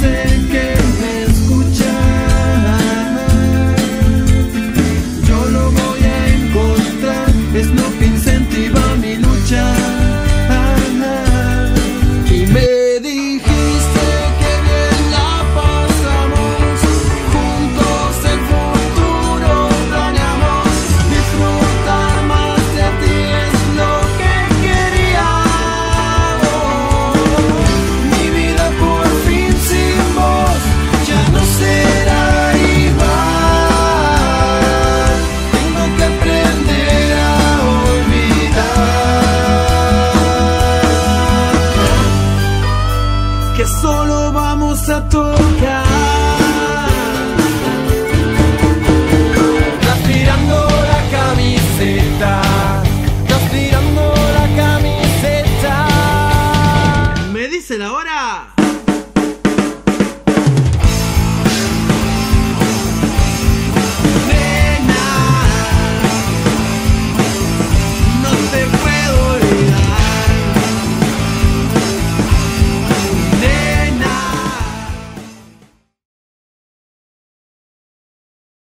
sé que me escucha. Yo lo voy a encontrar, es lo que incentiva mi lucha. Y me dijiste que bien la pasamos, juntos el futuro planeamos. Disfrutar más de ti es lo que quería. Mi vida por fin sin vos ya no será igual. Tengo que aprender a olvidar que solo vamos a tocar.